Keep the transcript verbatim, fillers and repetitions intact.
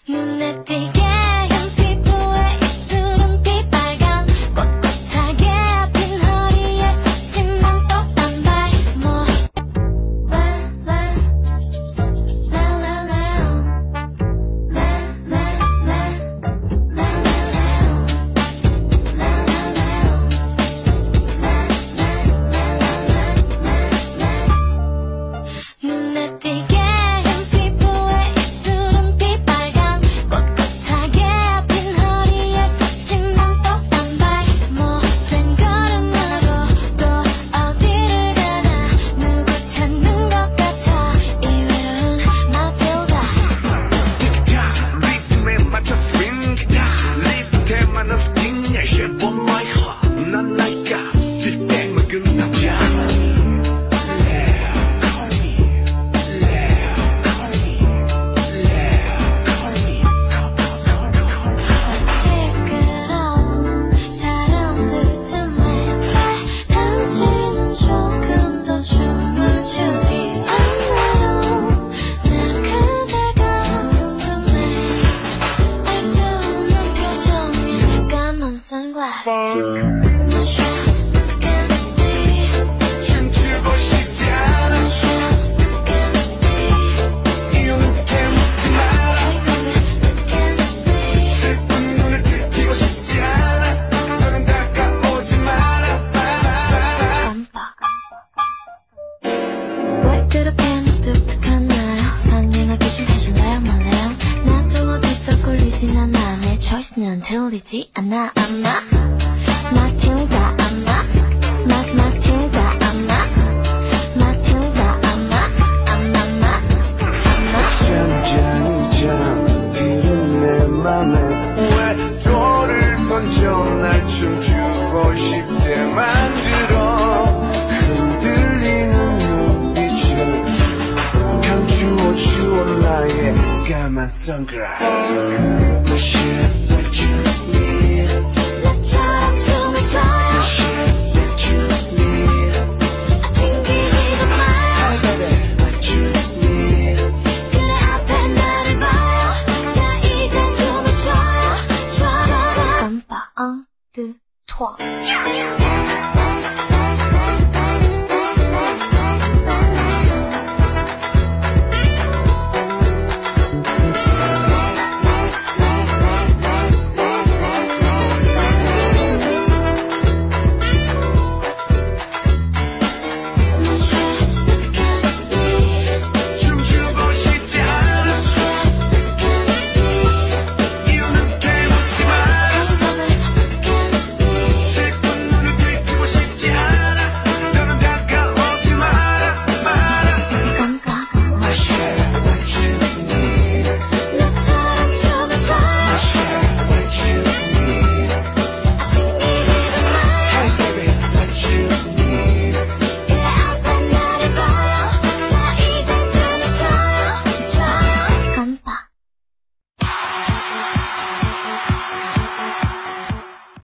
눈에 띄게 한 피부에 입술은 빛빨강 꼿꼿하게 핀 허리에 스치면 또 단발 뭐 눈에 띄게 한 피부에 입술은 빛빨강 꼿꼿하게 핀 허리에 스치면 또 단발 못된 걸음으로 또 어디를 가나 누구 찾는 것 같아 이 외로운 마틸다 리듬에 맞춰 스윙 기타 리프트에 맞는 스팅 Shape of my heart 난 나이가 없을 때 먹은 남자 시끄러운 사람들 틈에 당신은 조금 더 춤을 추지 않나요 나 그대가 궁금해 알 수 없는 표정에 까만 선글라스 춤추고 싶지 않아 이유는 묻지 마라 슬픈 눈을 들키고 싶지 않아 더는 다가오지 마라 깜빡 왜 그렇게 무뚝뚝하나요 상냥하게 좀 해줄래요 말래요 나도 어디서 꿀리진 않아 내 초이스는 틀리지 않아 아마 마틸다 아마 마 마틸다 아마 마틸다 아마 아마마 아마 잔잔히처럼 들은 내 맘에 왜 돌을 던져 날 춤추고 싶게 만들어 흔들리는 눈빛을 감추어 주어 나의 까만 선글라스 The shit that you need 나처럼 춤을 춰요 The shit that you need 튕기지도 마요 What you need 그래 앞에 나를 봐요 자 이제 춤을 춰요 춰요 깜빡 엉, 드, 토